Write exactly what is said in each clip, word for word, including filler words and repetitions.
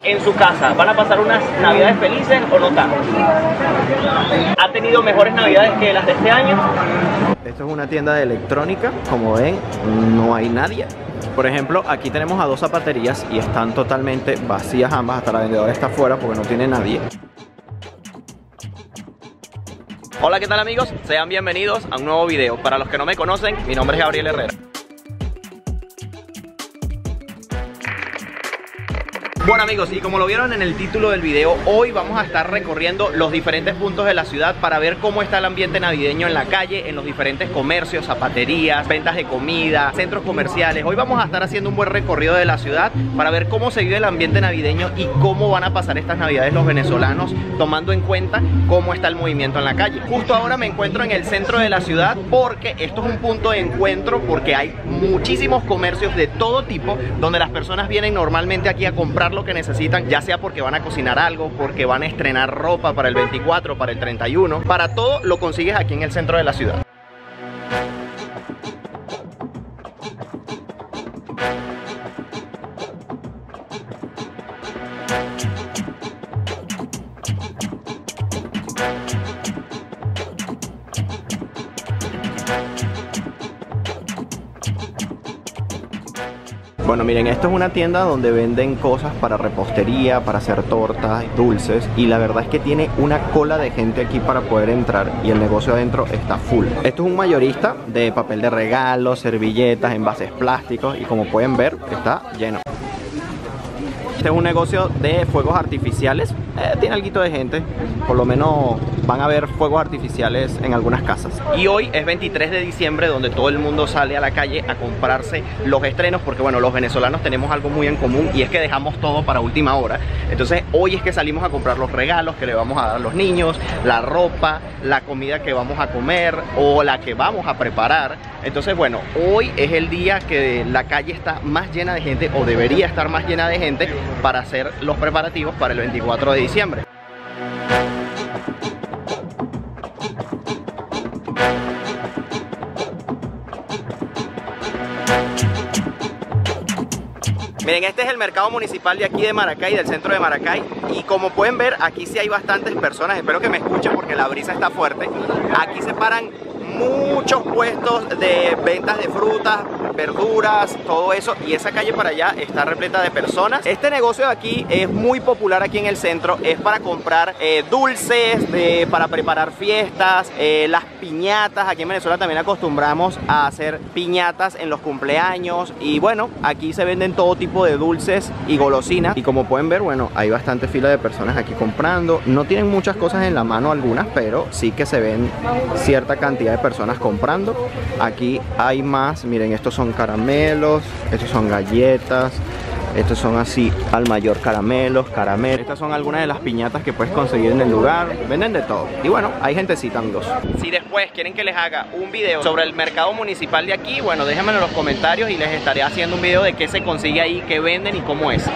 en su casa, ¿van a pasar unas navidades felices o no tanto? ¿Ha tenido mejores navidades que las de este año? Esto es una tienda de electrónica, como ven, no hay nadie. Por ejemplo, aquí tenemos a dos zapaterías y están totalmente vacías ambas, hasta la vendedora está afuera porque no tiene nadie. Hola, ¿qué tal amigos? Sean bienvenidos a un nuevo video. Para los que no me conocen, mi nombre es Gabriel Herrera. Bueno amigos, y como lo vieron en el título del video, hoy vamos a estar recorriendo los diferentes puntos de la ciudad para ver cómo está el ambiente navideño en la calle, en los diferentes comercios, zapaterías, ventas de comida, centros comerciales. Hoy vamos a estar haciendo un buen recorrido de la ciudad para ver cómo se vive el ambiente navideño y cómo van a pasar estas navidades los venezolanos, tomando en cuenta cómo está el movimiento en la calle. Justo ahora me encuentro en el centro de la ciudad porque esto es un punto de encuentro, porque hay muchísimos comercios de todo tipo donde las personas vienen normalmente aquí a comprar lo que necesitan, ya sea porque van a cocinar algo, porque van a estrenar ropa para el veinticuatro, para el treinta y uno. Para todo lo consigues aquí en el centro de la ciudad. Bueno, miren, esto es una tienda donde venden cosas para repostería, para hacer tortas, dulces, y la verdad es que tiene una cola de gente aquí para poder entrar y el negocio adentro está full. Esto es un mayorista de papel de regalo, servilletas, envases plásticos y como pueden ver está lleno. Este es un negocio de fuegos artificiales, eh, tiene algo de gente, por lo menos van a ver fuegos artificiales en algunas casas. Y hoy es veintitrés de diciembre, donde todo el mundo sale a la calle a comprarse los estrenos, porque bueno, los venezolanos tenemos algo muy en común y es que dejamos todo para última hora. Entonces hoy es que salimos a comprar los regalos que le vamos a dar a los niños, la ropa, la comida que vamos a comer o la que vamos a preparar. Entonces bueno, hoy es el día que la calle está más llena de gente, o debería estar más llena de gente, para hacer los preparativos para el veinticuatro de diciembre. Miren, este es el mercado municipal de aquí de Maracay, del centro de Maracay, y como pueden ver, aquí sí hay bastantes personas. Espero que me escuchen porque la brisa está fuerte. Aquí se paran muchos puestos de ventas de frutas, verduras, todo eso, y esa calle para allá está repleta de personas. Este negocio de aquí es muy popular aquí en el centro, es para comprar eh, dulces, de, para preparar fiestas, eh, las piñatas. Aquí en Venezuela también acostumbramos a hacer piñatas en los cumpleaños, y bueno, aquí se venden todo tipo de dulces y golosinas, y como pueden ver, bueno, hay bastante fila de personas aquí comprando. No tienen muchas cosas en la mano algunas, pero sí que se ven cierta cantidad de personas comprando. Aquí hay más, miren, estos son caramelos, estos son galletas, estos son así al mayor caramelos, caramelos. Estas son algunas de las piñatas que puedes conseguir en el lugar. Venden de todo. Y bueno, hay gentecita en dos. Si después quieren que les haga un video sobre el mercado municipal de aquí, bueno, déjenmelo en los comentarios y les estaré haciendo un video de qué se consigue ahí, qué venden y cómo es.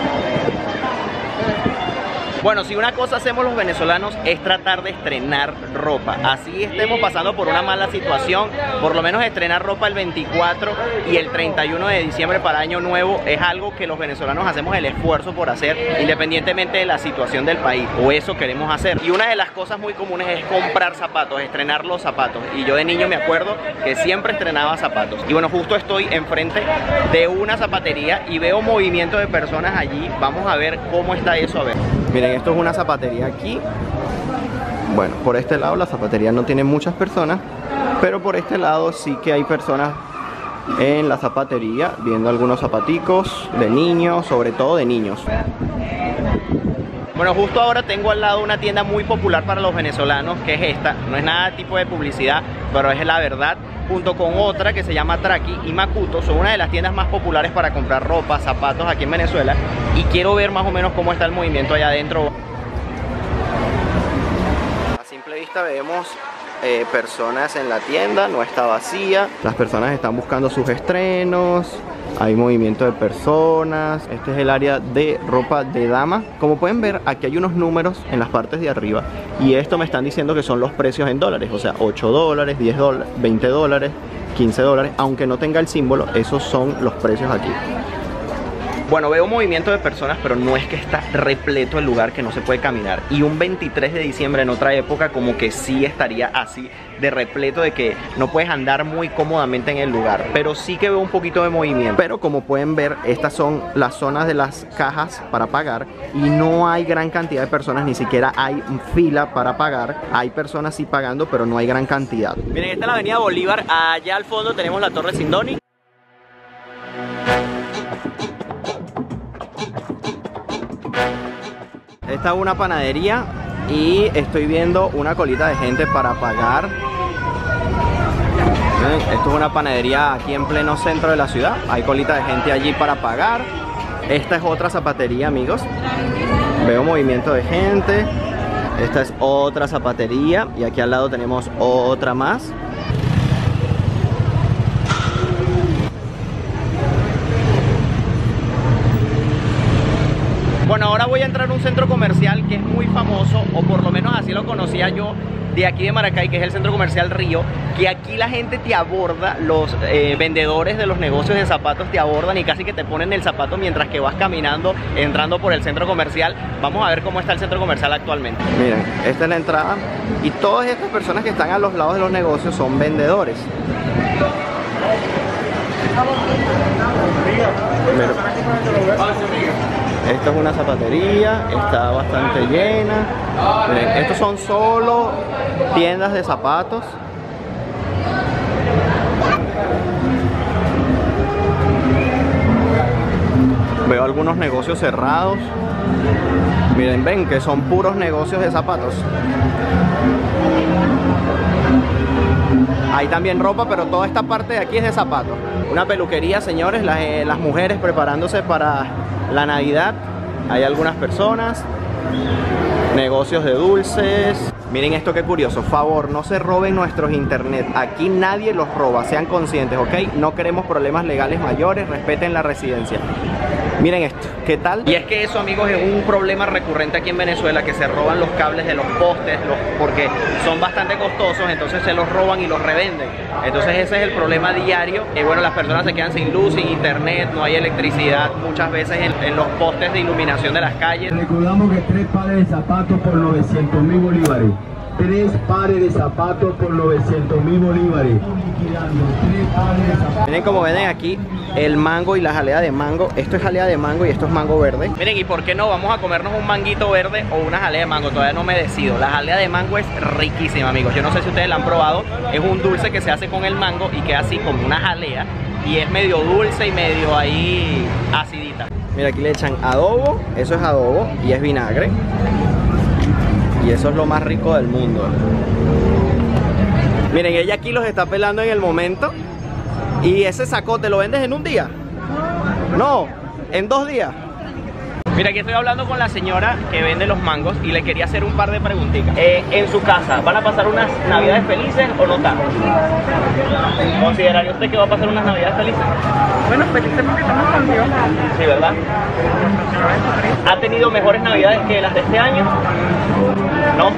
Bueno, si una cosa hacemos los venezolanos es tratar de estrenar ropa. Así estemos pasando por una mala situación, por lo menos estrenar ropa el veinticuatro y el treinta y uno de diciembre para Año Nuevo es algo que los venezolanos hacemos el esfuerzo por hacer, independientemente de la situación del país, o eso queremos hacer. Y una de las cosas muy comunes es comprar zapatos, estrenar los zapatos. Y yo de niño me acuerdo que siempre estrenaba zapatos. Y bueno, justo estoy enfrente de una zapatería y veo movimiento de personas allí. Vamos a ver cómo está eso, a ver. Miren, esto es una zapatería aquí. Bueno, por este lado la zapatería no tiene muchas personas, pero por este lado sí que hay personas en la zapatería viendo algunos zapaticos de niños, sobre todo de niños. Bueno, justo ahora tengo al lado una tienda muy popular para los venezolanos, que es esta. No es nada tipo de publicidad, pero es la verdad. Junto con otra que se llama Traki y Makuto, son una de las tiendas más populares para comprar ropa, zapatos aquí en Venezuela. Y quiero ver más o menos cómo está el movimiento allá adentro. A simple vista vemos eh, personas en la tienda, no está vacía. Las personas están buscando sus estrenos. Hay movimiento de personas. Este es el área de ropa de dama. Como pueden ver, aquí hay unos números en las partes de arriba, y esto me están diciendo que son los precios en dólares. O sea, ocho dólares, diez dólares, veinte dólares, quince dólares. Aunque no tenga el símbolo, esos son los precios aquí. Bueno, veo movimiento de personas, pero no es que está repleto el lugar, que no se puede caminar. Y un veintitrés de diciembre en otra época como que sí estaría así de repleto, de que no puedes andar muy cómodamente en el lugar. Pero sí que veo un poquito de movimiento. Pero como pueden ver, estas son las zonas de las cajas para pagar y no hay gran cantidad de personas, ni siquiera hay fila para pagar. Hay personas sí pagando, pero no hay gran cantidad. Miren, esta es la avenida Bolívar. Allá al fondo tenemos la Torre Sindoni. Esta es una panadería y estoy viendo una colita de gente para pagar. Esto es una panadería aquí en pleno centro de la ciudad. Hay colita de gente allí para pagar. Esta es otra zapatería, amigos. Veo movimiento de gente. Esta es otra zapatería y aquí al lado tenemos otra más. Bueno, ahora voy a entrar a un centro comercial que es muy famoso, o por lo menos así lo conocía yo, de aquí de Maracay, que es el centro comercial Río, que aquí la gente te aborda, los eh, vendedores de los negocios de zapatos te abordan y casi que te ponen el zapato mientras que vas caminando, entrando por el centro comercial. Vamos a ver cómo está el centro comercial actualmente. Miren, esta es la entrada y todas estas personas que están a los lados de los negocios son vendedores. Miren. Esta es una zapatería, está bastante llena. Miren, estos son solo tiendas de zapatos. Veo algunos negocios cerrados. Miren, ven que son puros negocios de zapatos. Hay también ropa, pero toda esta parte de aquí es de zapatos. Una peluquería, señores, las, eh, las mujeres preparándose para la Navidad. Hay algunas personas. Negocios de dulces. Miren esto, qué curioso. Favor, no se roben nuestros internet. Aquí nadie los roba, sean conscientes, ¿ok? No queremos problemas legales mayores, respeten la residencia. Miren esto, ¿qué tal? Y es que eso, amigos, es un problema recurrente aquí en Venezuela, que se roban los cables de los postes, los, porque son bastante costosos, entonces se los roban y los revenden. Entonces ese es el problema diario. Y bueno, las personas se quedan sin luz, sin internet, no hay electricidad muchas veces en, en los postes de iluminación de las calles. Recordamos que tres pares de zapatos por novecientos mil bolívares. Tres pares de zapatos por novecientos mil bolívares. Miren como ven aquí el mango y la jalea de mango. Esto es jalea de mango y esto es mango verde. Miren, y por qué no, vamos a comernos un manguito verde o una jalea de mango. Todavía no me decido. La jalea de mango es riquísima, amigos. Yo no sé si ustedes la han probado. Es un dulce que se hace con el mango y queda así como una jalea. Y es medio dulce y medio ahí acidita. Mira, aquí le echan adobo. Eso es adobo y es vinagre. Y eso es lo más rico del mundo. Miren, ella aquí los está pelando en el momento. Y ese sacote lo vendes en un día. No, en dos días. Mira, aquí estoy hablando con la señora que vende los mangos y le quería hacer un par de preguntitas. Eh, en su casa, ¿van a pasar unas navidades felices o no tanto? ¿Consideraría usted que va a pasar unas navidades felices? Bueno, felices porque estamos con Dios. Sí, ¿verdad? ¿Ha tenido mejores navidades que las de este año? ¿No?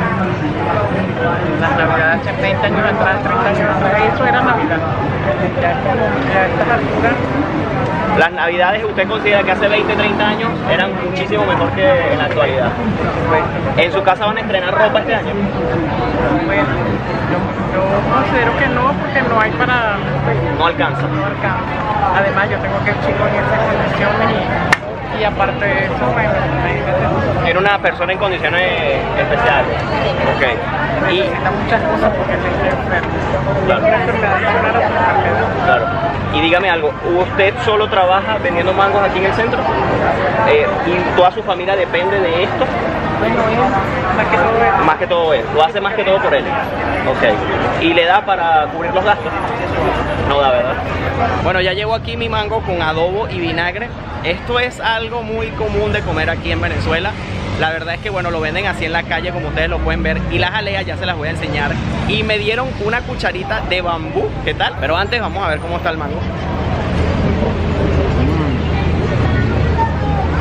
Las navidades hace veinte años atrás, treinta años atrás, eso era Navidad. Ya es como, ya a estas alturas. Las navidades, ¿usted considera que hace veinte, treinta años eran muchísimo mejor que en la actualidad? ¿En su casa van a estrenar ropa este año? Bueno, yo, yo considero que no, porque no hay para... No alcanza. No alcanza. Además, yo tengo que ir chico en esas condiciones y, y aparte de eso, bueno, era una persona en condiciones especiales. Ok. Y necesita muchas cosas porque se enferma. Claro. Una enfermedad tan rara por enfermedad. Claro. Y dígame algo, ¿usted solo trabaja vendiendo mangos aquí en el centro? Eh, ¿Y toda su familia depende de esto? Bueno, es más que todo él. Más que todo él, lo hace más que todo por él. Ok. ¿Y le da para cubrir los gastos? No da, ¿verdad? Bueno, ya llevo aquí mi mango con adobo y vinagre. Esto es algo muy común de comer aquí en Venezuela. La verdad es que bueno, lo venden así en la calle como ustedes lo pueden ver. Y las jaleas ya se las voy a enseñar. Y me dieron una cucharita de bambú. ¿Qué tal? Pero antes vamos a ver cómo está el mango.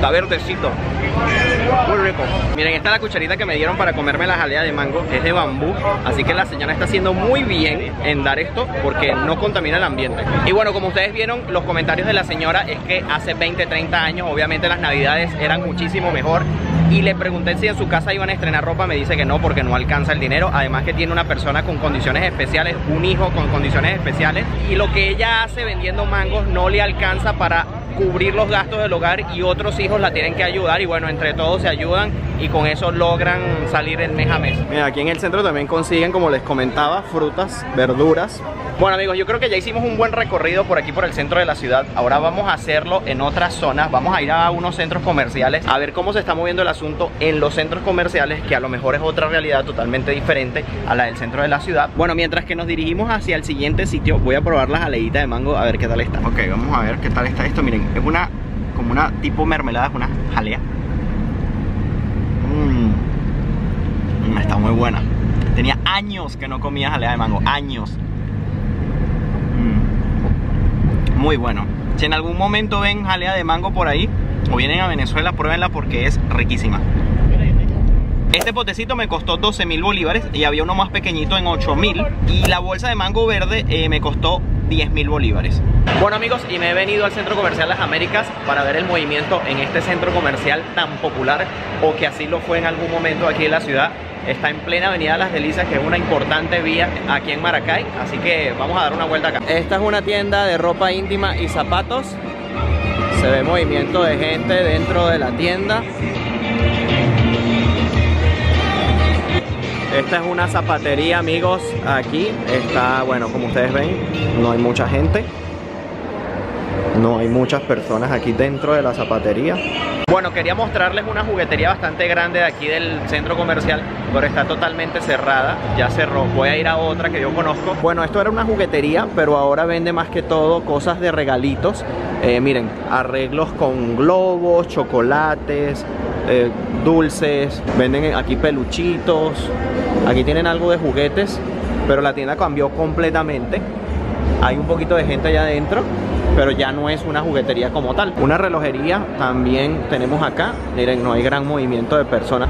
Está verdecito. Muy rico. Miren, esta es la cucharita que me dieron para comerme la jalea de mango. Es de bambú, así que la señora está haciendo muy bien en dar esto porque no contamina el ambiente. Y bueno, como ustedes vieron, los comentarios de la señora es que hace veinte, treinta años, obviamente las navidades eran muchísimo mejor. Y le pregunté si en su casa iban a estrenar ropa, me dice que no porque no alcanza el dinero. Además que tiene una persona con condiciones especiales, un hijo con condiciones especiales. Y lo que ella hace vendiendo mangos no le alcanza para cubrir los gastos del hogar y otros hijos la tienen que ayudar y bueno, entre todos se ayudan y con eso logran salir el mes a mes. Mira, aquí en el centro también consiguen, como les comentaba, frutas, verduras. Bueno amigos, yo creo que ya hicimos un buen recorrido por aquí por el centro de la ciudad. Ahora vamos a hacerlo en otras zonas. Vamos a ir a unos centros comerciales a ver cómo se está moviendo el asunto en los centros comerciales, que a lo mejor es otra realidad totalmente diferente a la del centro de la ciudad. Bueno, mientras que nos dirigimos hacia el siguiente sitio, voy a probar la jaleita de mango a ver qué tal está. Ok, vamos a ver qué tal está esto. Miren, es una como una tipo mermelada, es una jalea. Mmm, está muy buena. Tenía años que no comía jalea de mango, años. Muy bueno. Si en algún momento ven jalea de mango por ahí o vienen a Venezuela, pruébenla porque es riquísima. Este potecito me costó doce mil bolívares y había uno más pequeñito en ocho mil. Y la bolsa de mango verde eh, me costó diez mil bolívares. Bueno amigos, y me he venido al Centro Comercial Las Américas para ver el movimiento en este centro comercial tan popular, o que así lo fue en algún momento aquí en la ciudad. Está en plena Avenida Las Delicias, que es una importante vía aquí en Maracay, así que vamos a dar una vuelta acá. Esta es una tienda de ropa íntima y zapatos. Se ve movimiento de gente dentro de la tienda. Esta es una zapatería, amigos. Aquí está, bueno, como ustedes ven, no hay mucha gente. No hay muchas personas aquí dentro de la zapatería. Bueno, quería mostrarles una juguetería bastante grande de aquí del centro comercial, pero está totalmente cerrada, ya cerró. Voy a ir a otra que yo conozco. Bueno, esto era una juguetería, pero ahora vende más que todo cosas de regalitos. Eh, miren, arreglos con globos, chocolates, eh, dulces. Venden aquí peluchitos. Aquí tienen algo de juguetes, pero la tienda cambió completamente. Hay un poquito de gente allá adentro, pero ya no es una juguetería como tal. Una relojería también tenemos acá. Miren, no hay gran movimiento de personas.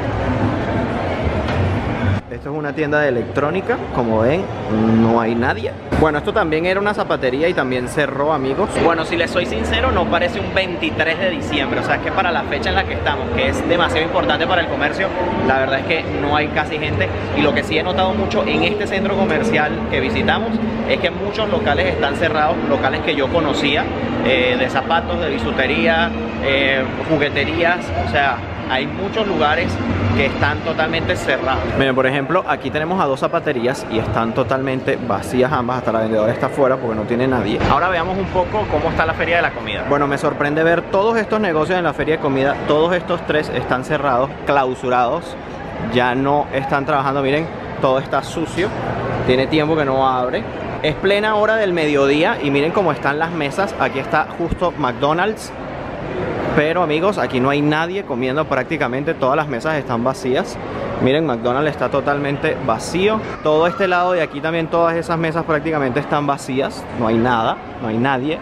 Esto es una tienda de electrónica, como ven, no hay nadie. Bueno, esto también era una zapatería y también cerró, amigos. Bueno, si les soy sincero, no parece un veintitrés de diciembre. O sea, es que para la fecha en la que estamos, que es demasiado importante para el comercio, la verdad es que no hay casi gente. Y lo que sí he notado mucho en este centro comercial que visitamos es que muchos locales están cerrados, locales que yo conocía, eh, de zapatos, de bisutería, eh, jugueterías, o sea, hay muchos lugares que están totalmente cerrados. Miren, por ejemplo, aquí tenemos a dos zapaterías y están totalmente vacías ambas, hasta la vendedora está afuera porque no tiene nadie. Ahora veamos un poco cómo está la feria de la comida. Bueno, me sorprende ver todos estos negocios en la feria de comida. Todos estos tres están cerrados, clausurados, ya no están trabajando. Miren, todo está sucio, tiene tiempo que no abre. Es plena hora del mediodía y miren cómo están las mesas. Aquí está justo McDonald's. Pero amigos, aquí no hay nadie comiendo, prácticamente todas las mesas están vacías. Miren, McDonald's está totalmente vacío. Todo este lado de aquí también, todas esas mesas prácticamente están vacías. No hay nada, no hay nadie.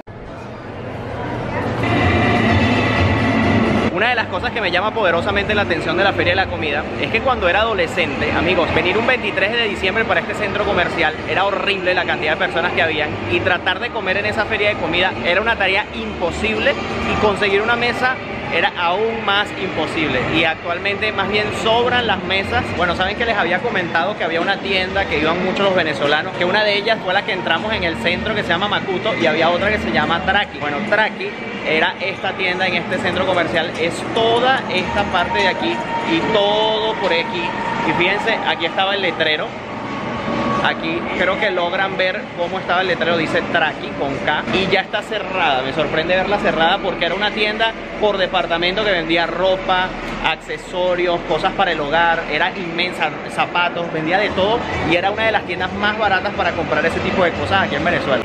Una de las cosas que me llama poderosamente la atención de la feria de la comida es que cuando era adolescente, amigos, venir un veintitrés de diciembre para este centro comercial era horrible la cantidad de personas que habían, y tratar de comer en esa feria de comida era una tarea imposible y conseguir una mesa era aún más imposible. Y actualmente más bien sobran las mesas. Bueno, saben que les había comentado que había una tienda que iban muchos los venezolanos, que una de ellas fue la que entramos en el centro, que se llama Macuto, y había otra que se llama Traki. Bueno, Traki era esta tienda en este centro comercial, es toda esta parte de aquí y todo por aquí. Y fíjense, aquí estaba el letrero. Aquí creo que logran ver cómo estaba el letrero, dice Traki con K, y ya está cerrada. Me sorprende verla cerrada porque era una tienda por departamento que vendía ropa, accesorios, cosas para el hogar, era inmensa, zapatos, vendía de todo y era una de las tiendas más baratas para comprar ese tipo de cosas aquí en Venezuela.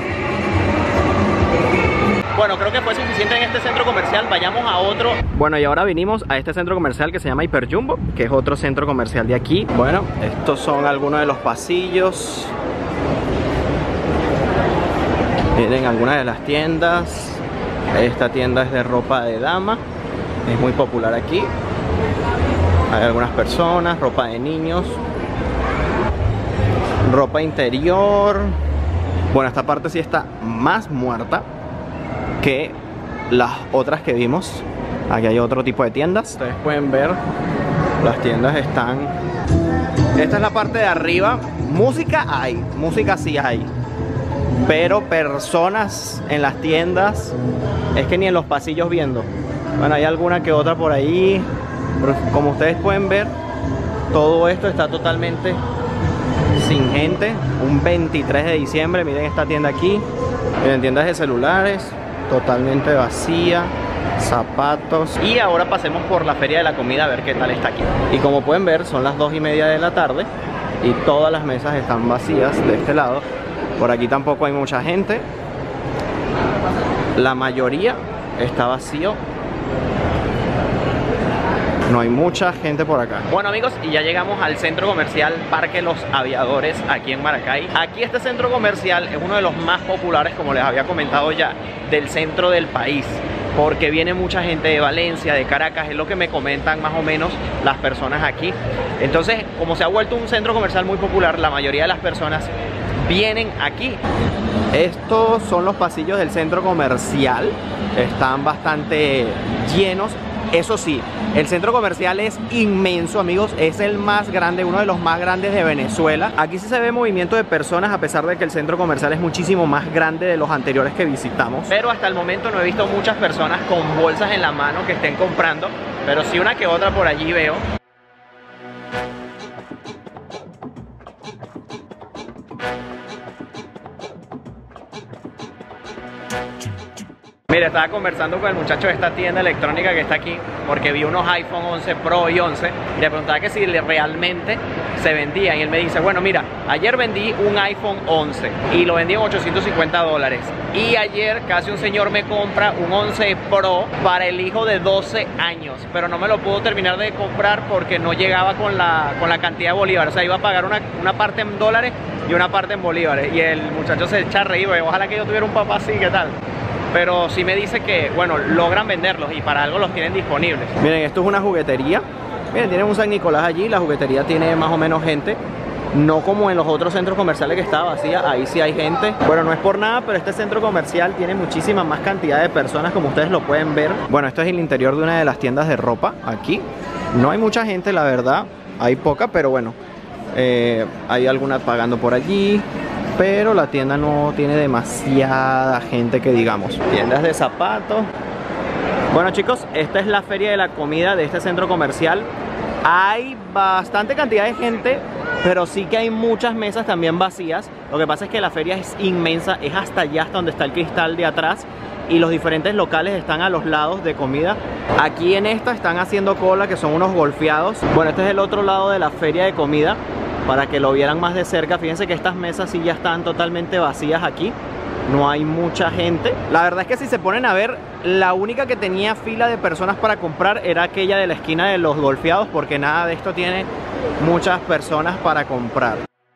Bueno, creo que fue suficiente en este centro comercial, vayamos a otro. Bueno, y ahora vinimos a este centro comercial que se llama Hiper Jumbo, que es otro centro comercial de aquí. Bueno, estos son algunos de los pasillos. Miren algunas de las tiendas. Esta tienda es de ropa de dama, es muy popular aquí. Hay algunas personas, ropa de niños, ropa interior. Bueno, esta parte sí está más muerta que las otras que vimos. Aquí hay otro tipo de tiendas. Ustedes pueden ver, las tiendas están... Esta es la parte de arriba. Música hay, música sí hay, pero personas en las tiendas es que ni en los pasillos viendo. Bueno, hay alguna que otra por ahí, pero como ustedes pueden ver, todo esto está totalmente sin gente. Un veintitrés de diciembre, miren esta tienda aquí. Miren, tiendas de celulares, totalmente vacía. Zapatos. Y ahora pasemos por la feria de la comida a ver qué tal está aquí. Y como pueden ver, son las dos y media de la tarde y todas las mesas están vacías de este lado. Por aquí tampoco hay mucha gente. La mayoría está vacío. No hay mucha gente por acá. Bueno amigos, y ya llegamos al centro comercial Parque Los Aviadores aquí en Maracay. Aquí este centro comercial es uno de los más populares, como les había comentado ya, del centro del país, porque viene mucha gente de Valencia, de Caracas, es lo que me comentan más o menos las personas aquí. Entonces, como se ha vuelto un centro comercial muy popular, la mayoría de las personas vienen aquí. Estos son los pasillos del centro comercial, están bastante llenos. Eso sí, el centro comercial es inmenso, amigos, es el más grande, uno de los más grandes de Venezuela. Aquí sí se ve movimiento de personas, a pesar de que el centro comercial es muchísimo más grande de los anteriores que visitamos. Pero hasta el momento no he visto muchas personas con bolsas en la mano que estén comprando, pero sí una que otra por allí veo. Mira, estaba conversando con el muchacho de esta tienda electrónica que está aquí, porque vi unos iPhone once Pro y once y le preguntaba que si realmente se vendían, y él me dice, bueno mira, ayer vendí un iPhone once y lo vendí en ochocientos cincuenta dólares, y ayer casi un señor me compra un once Pro para el hijo de doce años, pero no me lo pudo terminar de comprar porque no llegaba con la, con la cantidad de bolívares, o sea, iba a pagar una, una parte en dólares y una parte en bolívares, y el muchacho se echa a reír, ojalá que yo tuviera un papá así, ¿qué tal? Pero sí me dice que, bueno, logran venderlos y para algo los tienen disponibles. Miren, esto es una juguetería. Miren, tienen un San Nicolás allí. La juguetería tiene más o menos gente. No como en los otros centros comerciales que estaba vacía. Ahí sí hay gente. Bueno, no es por nada, pero este centro comercial tiene muchísima más cantidad de personas, como ustedes lo pueden ver. Bueno, esto es el interior de una de las tiendas de ropa aquí. No hay mucha gente, la verdad. Hay poca, pero bueno. Eh, hay alguna pagando por allí. Pero la tienda no tiene demasiada gente que digamos. Tiendas de zapatos. Bueno chicos, esta es la feria de la comida de este centro comercial. Hay bastante cantidad de gente, pero sí que hay muchas mesas también vacías. Lo que pasa es que la feria es inmensa, es hasta allá, hasta donde está el cristal de atrás, y los diferentes locales están a los lados de comida. Aquí en esta están haciendo cola, que son unos golfeados. Bueno, este es el otro lado de la feria de comida, para que lo vieran más de cerca. Fíjense que estas mesas sí ya están totalmente vacías aquí. No hay mucha gente. La verdad es que si se ponen a ver, la única que tenía fila de personas para comprar era aquella de la esquina de los golfeados, porque nada de esto tiene muchas personas para comprar.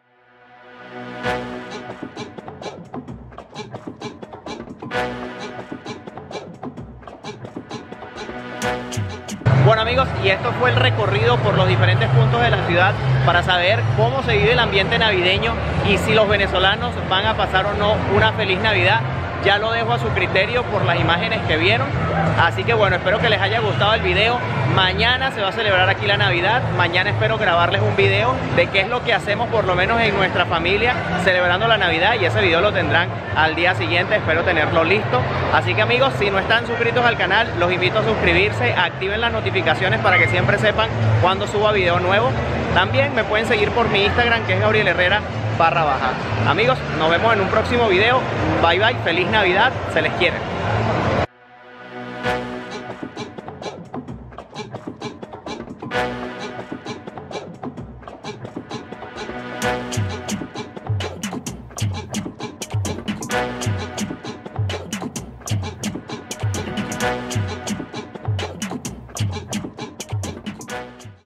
Bueno amigos, y esto fue el recorrido por los diferentes puntos de la ciudad para saber cómo se vive el ambiente navideño y si los venezolanos van a pasar o no una feliz Navidad. Ya lo dejo a su criterio por las imágenes que vieron. Así que bueno, espero que les haya gustado el video. Mañana se va a celebrar aquí la Navidad. Mañana espero grabarles un video de qué es lo que hacemos, por lo menos en nuestra familia, celebrando la Navidad. Y ese video lo tendrán al día siguiente. Espero tenerlo listo. Así que amigos, si no están suscritos al canal, los invito a suscribirse. Activen las notificaciones para que siempre sepan cuando suba video nuevo. También me pueden seguir por mi Instagram, que es Gabriel Herrera barra baja. Amigos, nos vemos en un próximo video. Bye bye, feliz Navidad, se les quiere. We'll be right back.